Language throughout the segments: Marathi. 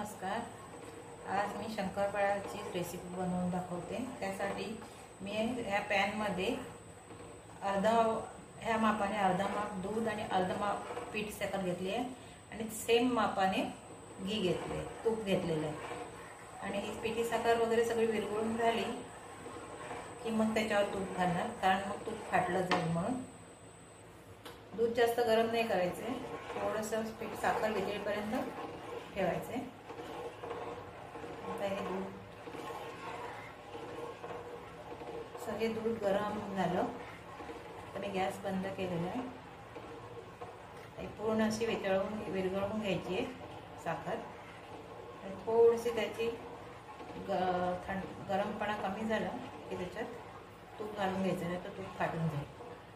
नमस्कार. आज मी शंकरपाळ्याची रेसिपी बनवून दाखवते. त्यासाठी मी ह्या पॅनमध्ये ह्या मापाने अर्धा माप दूध आणि अर्धा माप पीठ साखर घेतली आहे आणि सेम मापाने घी घेतले, तूप घेतलेलं आहे. आणि ही पिठी साखर वगैरे सगळी विरघळून झाली की मग त्याच्यावर तूप घालणार, कारण मग तूप फाटलं जाईल म्हणून. दूध जास्त गरम नाही करायचे, थोडंसं पीठ साखर विरघळेपर्यंत ठेवायचे. आता हे दूध गरम झालं तर मी गॅस बंद केलेला आहे. पूर्ण अशी विरघळवून घ्यायची आहे साखर. थोडीशी त्याची गरमपणा कमी झाला की त्याच्यात तूप घालून घ्यायचं, नाही तर तूप फाटून जाईल.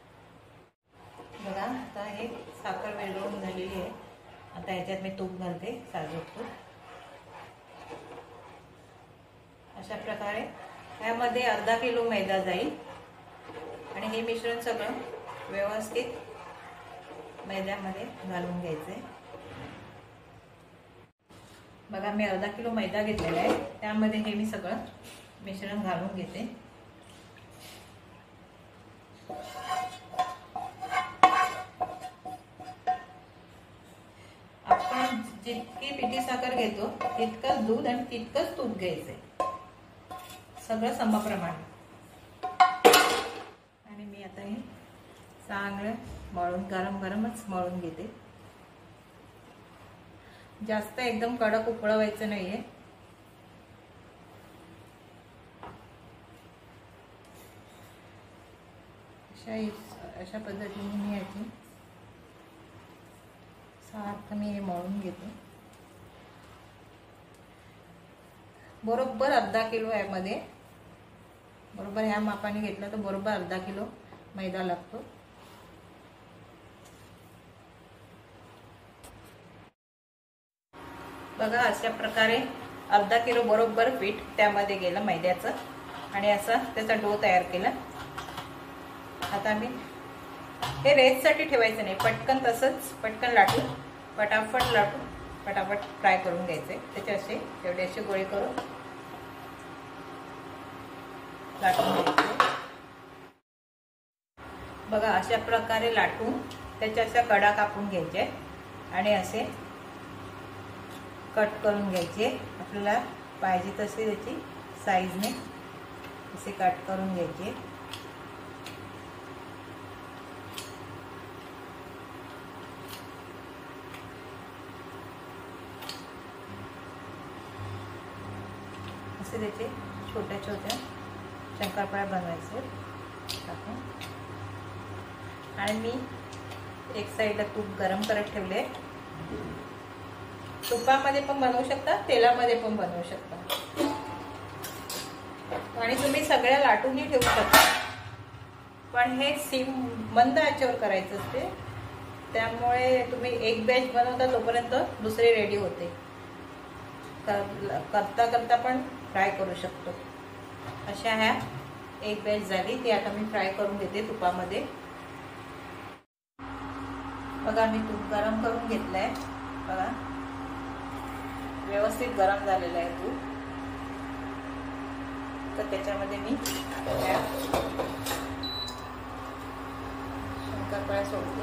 बघा, आता हे साखर विरघळून झालेली आहे. आता याच्यात मी तूप घालते, साजूक तूप. अशा प्रकारे यामध्ये अर्धा किलो मैदा जाईल आणि हे मिश्रण सगळं व्यवस्थित मैद्यामध्ये घालून घ्यायचे. बघा, मी अर्धा किलो मैदा घेतलेला आहे, त्यामध्ये हे मी सगळं मिश्रण घालून घेते. आपण जितकी पिठी साखर घेतो तितकंच दूध आणि तितकंच तूप घ्यायचंय, सगळं समप्रमाणे. आणि मी आता हे चांगलं मळून गरमच मळून घेते. जास्त एकदम कडक उकळवायचं नाहीये. अशा पद्धतीने मी याची सारखं मी हे मळून घेते. बरोबर अर्धा किलो यामध्ये, बरोबर ह्या मापाने घेतलं तर बरोबर अर्धा किलो मैदा लागतो. बघा, अशा प्रकारे अर्धा किलो बरोबर पीठ त्यामध्ये गेलं मैद्याचं आणि असा त्याचा डो तयार केला. आता मी हे रेस्टसाठी ठेवायचं नाही, पटकन तसंच पटकन लाटून फटाफट फ्राय करून घ्यायचे. त्याचे तेवढे असे गोळे करून लाटून घ्यायचे. बघा, अशा प्रकारे लाटून त्याच्या अशा कडा कापून घ्यायचे आणि असे कट करून घ्यायचे. आपल्याला पाहिजे तसे त्याची साईजने असे कट करून घ्यायचे. असे त्याचे छोट्या छोट्या शंकरपाळ्या बनवायचे टाकून. आणि मी एक साईडला तूप गरम करत ठेवले. तुपामध्ये पण बनवू शकता, तेलामध्ये पण बनवू शकता आणि तुम्ही सगळ्या लाटूनही ठेवू शकता. पण हे मंद आचेवर करायचं असते, त्यामुळे तुम्ही एक बॅच बनवता तोपर्यंत दुसरी रेडी होते. करता पण फ्राय करू शकतो. अशा ह्या एक बॅच झाली, ती आता मी फ्राय करून घेते तुपामध्ये. बघा, मी तूप गरम करून घेतलंय. बघा, व्यवस्थित गरम झालेलं आहे तूप. तर त्याच्यामध्ये मी शंकरपाळ्या सोडते.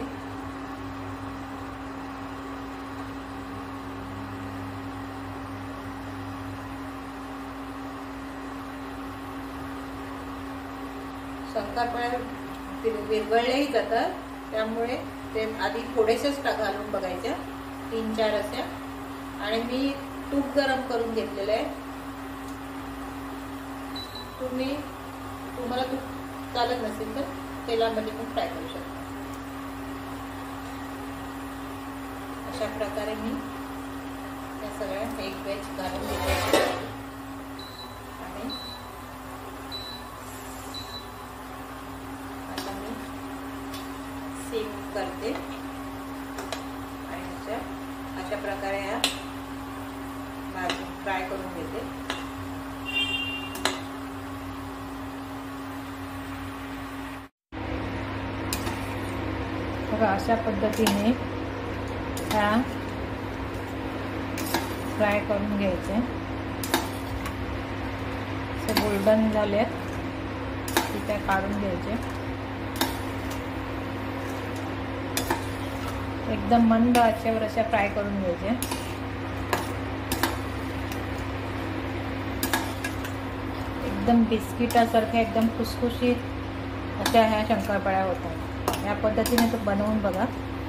शंकरपाळ्या विरघळल्याही जातात, त्यामुळे ते आधी थोडेसेच घालून बघायच्या, 3-4 अशा. आणि मी तूप गरम करून घेतलेलं आहे. तुम्हाला तूप चालत नसेल तर तेलामध्ये पण फ्राय करू शकता. अशा प्रकारे मी या सगळ्या एक बॅच घालून घेते आणि आता मी सेव करते. आणि अशा प्रकारे ह्या फ्राय करून घेते. बघा, अशा पद्धतीने ह्या फ्राय करून घ्यायचे. असे गोल्डन झाले की त्या काढून घ्यायचे. एकदम मंद आचेवर अशा फ्राय करून घ्यायचे. एकदम बिस्किटासारख्या एकदम खुसखुशीत अशा ह्या शंकरपाळ्या होतात. या पद्धतीने तो बनवून बघा.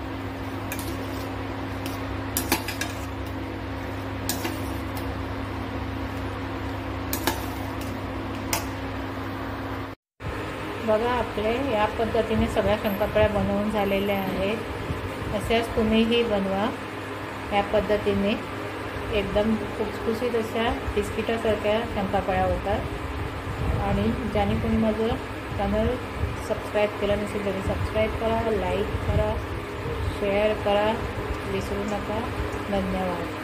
बघा आपले या पद्धतीने सगळ्या शंकरपाळ्या बनवून झालेल्या आहेत. अशाच तुम्हीही बनवा या पद्धतीने. एकदम खुसखुशीत अशा बिस्किटासारख्या शंकरपाळ्या होतात. आणि ज्याने कोणी माझं चॅनल सबस्क्राईब केलं नसेल तरी सबस्क्राईब करा, लाईक करा, शेअर करा, विसरू नका. धन्यवाद.